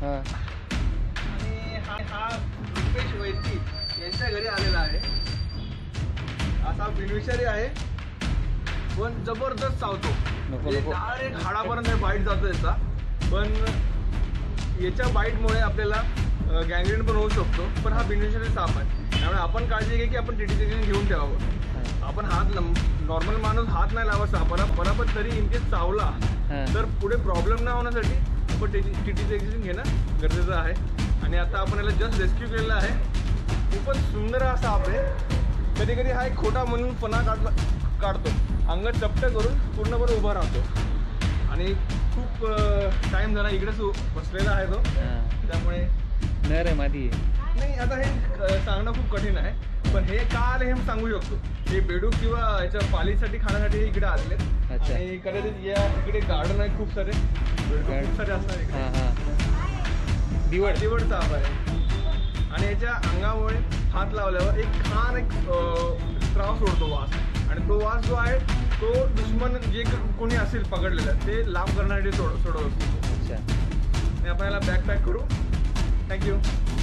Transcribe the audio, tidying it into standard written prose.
आणि हा रुपेश वैद्य यांच्या घरी आलेला आहे. असा बिनविषारी आहे पण जबरदस्त चावतो. डायरेक्ट हाडापर्यंत बाईट जातो याचा. पण याच्या बाईटमुळे आपल्याला गँग्रीन पण होऊ शकतो. पण हा बिनविषारी साप आहे त्यामुळे आपण काळजी घे की आपण टीटीचं इंजेक्शन घेऊन ठेवावं. आपण हात नॉर्मल माणूस हात नाही लावा सापाला पण तरी इनकेस चावला तर पुढे प्रॉब्लेम नाही होण्यासाठी आपण टीटीचं इंजेक्शन घेणं गरजेचं आहे. आणि आता आपण याला जस्ट रेस्क्यू केलेला आहे. खूपच सुंदर हा साप आहे. कधी कधी हा एक खोटा म्हणून पणा काढतो. अंग चपट करून पूर्णपणे उभा राहतो आणि खूप टाइम झाला इकडेच बसलेला आहे तो. त्यामुळे नर आहे मादी नाही. आता हे सांगणं खूप कठीण आहे पण हे का आले हे सांगू शकतो. हे बेडूक किंवा याच्या पालीसाठी खाण्यासाठी हे इकडे आलेले. आणि कदाचित या इकडे गार्डन आहे खूप सारे खूप सारे असणार इकडे. दिवड साप आहे आणि याच्या अंगामुळे हात लावल्यावर एक छान एक स्त्राव सोडतो वास. आणि तो वास जो आहे तो दुश्मन जे कोणी असेल पकडलेलं ते लांब करण्यासाठी सोडत असतो. आणि आपण याला बॅकपॅक करू. थँक्यू.